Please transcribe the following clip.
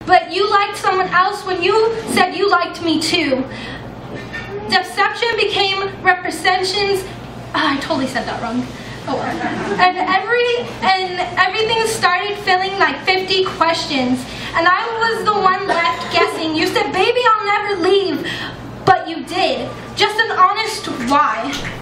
but you liked someone else when you said you liked me too. Deception became representations. I totally said that wrong. Oh, and everything started feeling like 50 questions, and I was the one left guessing. You said, baby, I'll never leave, but you did. Just an honest why.